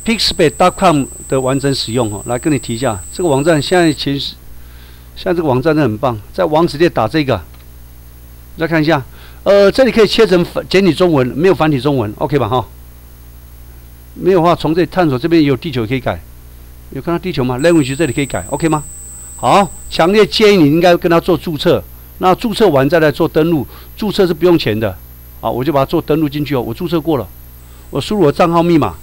pixabay.com 的完整使用来跟你提一下，这个网站现在这个网站真的很棒，在网址列打这个，再看一下，这里可以切成简体中文，没有繁体中文 ，OK 吧哈？没有的话，从这里探索这边有地球可以改，有看到地球吗 ？language 这里可以改 ，OK 吗？好，强烈建议你应该跟他做注册，那注册完再来做登录，注册是不用钱的，好，我就把它做登录进去哦，我注册过了，我输入我账号密码，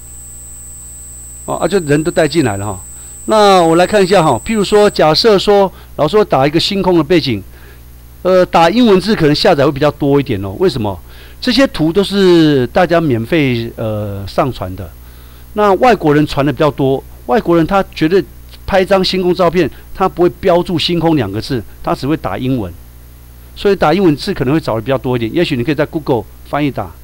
就人都带进来了哈。那我来看一下哈，譬如说，假设说老师打一个星空的背景，打英文字可能下载会比较多一点哦，为什么？这些图都是大家免费上传的，那外国人传的比较多。外国人他觉得拍一张星空照片，他不会标注星空2个字，他只会打英文，所以打英文字可能会找的比较多一点。也许你可以在 Google 翻译打，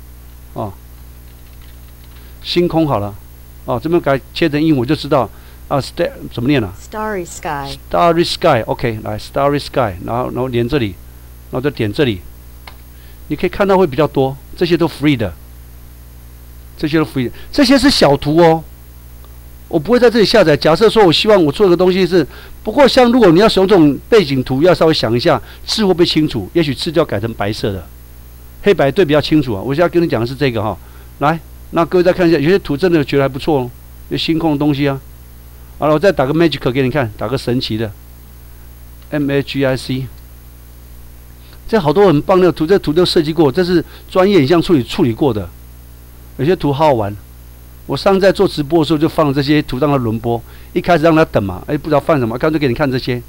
星空好了，这边改切成英文我就知道怎么念了 ？Starry sky。 Starry sky，OK， 来 Starry sky， 然后连这里，然后再点这里。你可以看到会比较多，这些都 free 的，这些都 free 的，这些是小图哦，我不会在这里下载。假设说我希望我做一个东西是，不过像如果你要使用这种背景图，要稍微想一下字会不会清楚，也许字就要改成白色的，黑白对比较清楚啊。我现在跟你讲的是这个哈，来，那各位再看一下，有些图真的觉得还不错哦，有星空的东西啊。好了，我再打个 magic 给你看，打个神奇的 ，magic。这好多很棒的图，这图都设计过，这是专业影像处理过的。有些图好好玩，我上次在做直播的时候就放这些图让它轮播，一开始让它等嘛，不知道放什么，干脆给你看这些。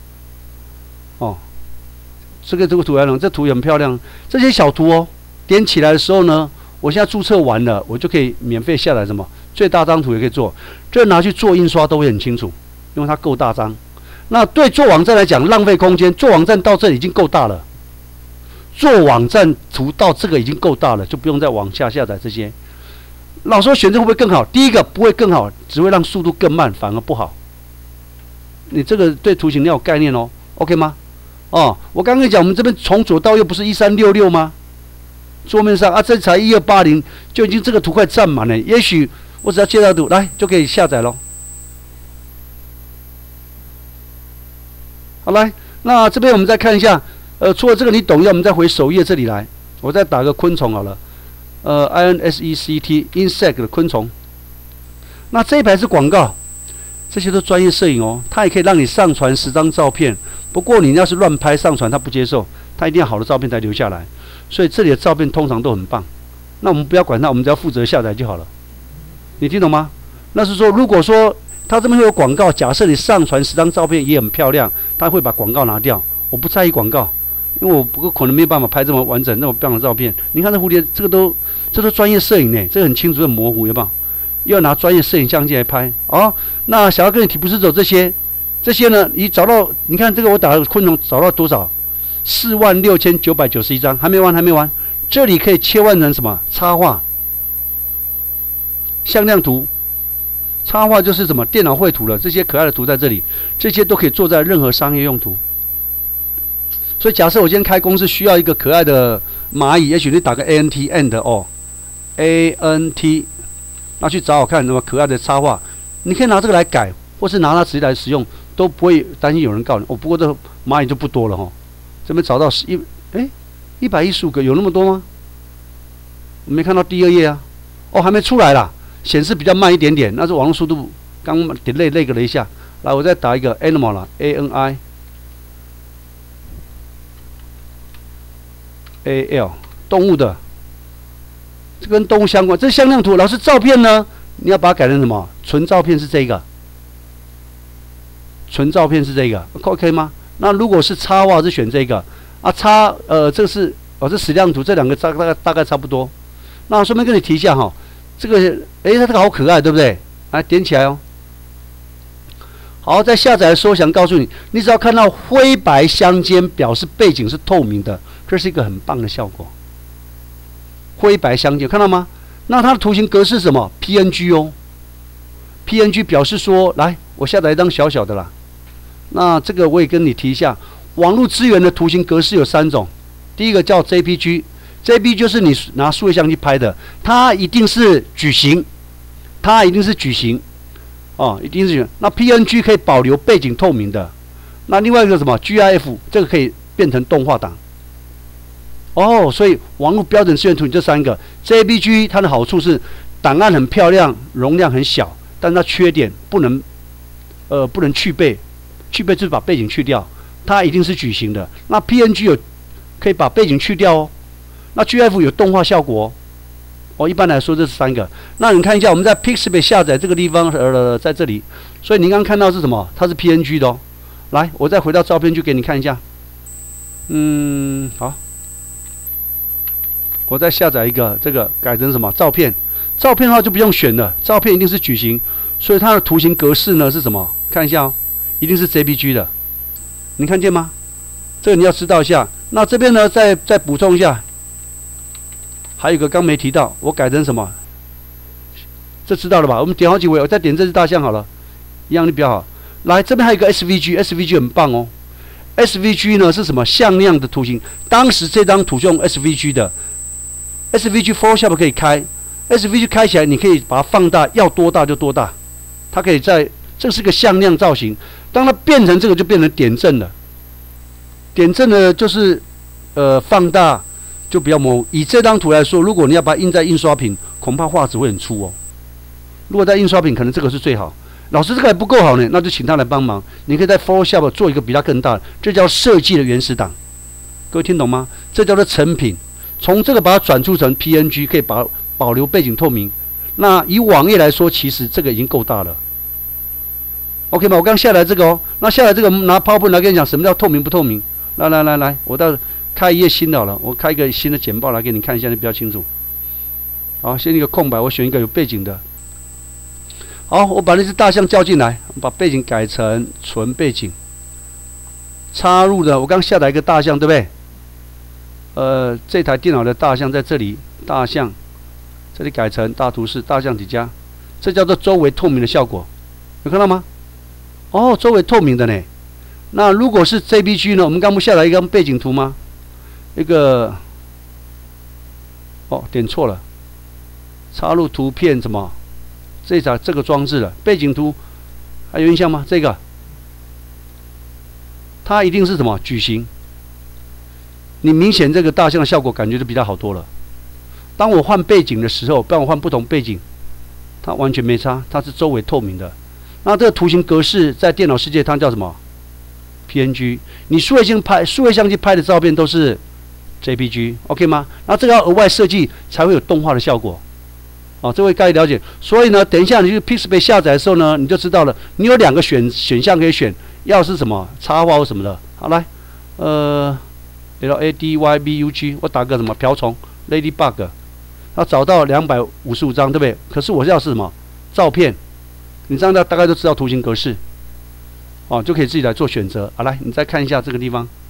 这个图来了，这图也很漂亮。这些小图哦，点起来的时候呢，我现在注册完了，我就可以免费下载什么最大张图也可以做，这拿去做印刷都会很清楚，因为它够大张。那对做网站来讲浪费空间，做网站到这里已经够大了。做网站图到这个已经够大了，就不用再往下下载这些。老师选择会不会更好？第一个不会更好，只会让速度更慢，反而不好。你这个对图形你要有概念哦 ，OK 吗？我刚刚讲我们这边从左到右不是1366吗？桌面上这才1280，就已经这个图块占满了。也许我只要介绍图来就可以下载咯。好，来，那这边我们再看一下。除了这个你懂要，我们再回首页这里来，我再打个昆虫好了，insect insect 的昆虫。那这一排是广告，这些都专业摄影哦，它也可以让你上传10张照片。不过你要是乱拍上传，它不接受，它一定要好的照片才留下来。所以这里的照片通常都很棒。那我们不要管它，我们只要负责下载就好了。你听懂吗？那是说，如果说它这边会有广告，假设你上传10张照片也很漂亮，它会把广告拿掉。我不在意广告。因为我不可能没有办法拍这么完整、那么棒的照片。你看这蝴蝶，这都专业摄影呢，这个很清楚、很模糊，有没有？要拿专业摄影相机来拍那想要跟你提不是走这些呢？你找到，你看这个我打的昆虫找到多少？46991张，还没完。这里可以切换成什么？插画、向量图。插画就是什么？电脑绘图了，这些可爱的图在这里，这些都可以做在任何商业用途。所以假设我今天开公司需要一个可爱的蚂蚁，也许你打个 ANT ANT， 那去找我看什么可爱的插画，你可以拿这个来改，或是拿它直接来使用，都不会担心有人告你。不过这蚂蚁就不多了这边找到115个，有那么多吗？我没看到第2页啊。还没出来啦，显示比较慢一点点，那是网络速度刚累个了一下。来，我再打一个 animal 啦 ANI。AL 动物的，这跟动物相关，这是向量图。老师照片呢？你要把它改成什么？纯照片是这个，纯照片是这个 ，OK 吗？那如果是插画是选这个这个是这矢量图，这两个大概差不多。那顺便跟你提一下这个它这个好可爱，对不对？来点起来哦。好，在下载的时候想告诉你，你只要看到灰白相间，表示背景是透明的。这是一个很棒的效果，灰白相间，看到吗？那它的图形格式是什么 ？PNG 哦 ，PNG 表示说，来，我下载一张小小的啦。那这个我也跟你提一下，网络资源的图形格式有3种，第一个叫 JPG，JPG 就是你拿数位相机拍的，它一定是矩形， 它一定是矩形，哦，一定是矩形。那 PNG 可以保留背景透明的。那另外一个什么 GIF 这个可以变成动画档。哦，所以网络标准资源图这3个 JPG 它的好处是档案很漂亮，容量很小，但它缺点不能去背，去背就是把背景去掉，它一定是矩形的。那 PNG 可以把背景去掉哦，那 GIF 有动画效果哦。一般来说这是3个。那你看一下我们在 Pixabay 下载这个地方，在这里，所以你刚刚看到是什么？它是 PNG 的哦。来，我再回到照片去给你看一下。好。我再下载一个，这个改成什么？照片。照片的话就不用选了，照片一定是矩形，所以它的图形格式呢是什么？看一下哦，一定是 JPG 的。你看见吗？这个你要知道一下。那这边呢，再补充一下，还有一个刚没提到，我改成什么？这知道了吧？我们点好几回，我再点这只大象好了，一样的比较好。来，这边还有一个 SVG 很棒哦。SVG 呢是什么？向量的图形。当时这张图是用 SVG 的。SVG Photoshop 可以开 ，SVG 开起来，你可以把它放大，要多大就多大。它可以这是个向量造型。当它变成这个，就变成点阵了。点阵呢，就是放大就比较模糊。以这张图来说，如果你要把它印在印刷品，恐怕画质会很粗哦。如果在印刷品，可能这个是最好。老师这个还不够好呢，那就请他来帮忙。你可以在 Photoshop 做一个比它更大的，这叫设计的原始档。各位听懂吗？这叫做成品。从这个把它转出成 PNG， 可以保留背景透明。那以网页来说，其实这个已经够大了。OK 吗？我刚下来这个哦，那下来这个拿 PowerPoint 来跟你讲什么叫透明不透明。来，我到开一页新的好了，我开一个新的简报来给你看一下，你比较清楚。好，先一个空白，我选一个有背景的。好，我把那只大象叫进来，把背景改成纯背景。插入的，我刚下载一个大象，对不对？这台电脑的大象在这里，大象，这里改成大图示大象底加，这叫做周围透明的效果，有看到吗？哦，周围透明的呢。那如果是 JPG 呢？我们刚不下来一张背景图吗？一个，点错了，插入图片什么？这个装置了，背景图还有印象吗？这个，它一定是什么矩形？你明显这个大象的效果感觉就比较好多了。当我换背景的时候，帮我换不同背景，它完全没差，它是周围透明的。那这个图形格式在电脑世界它叫什么 ？PNG。你数位相机拍的照片都是 JPG，OK 吗？那这个要额外设计才会有动画的效果。哦，这位该了解。所以呢，等一下你去 Pixabay 下载的时候呢，你就知道了。你有2个选项可以选，要是什么插画或什么的。好，来，LADYBUG， 我打个什么瓢虫 Ladybug， 要找到255张，对不对？可是我要是什么照片？你这样大概都知道图形格式，哦，就可以自己来做选择。好，来，你再看一下这个地方。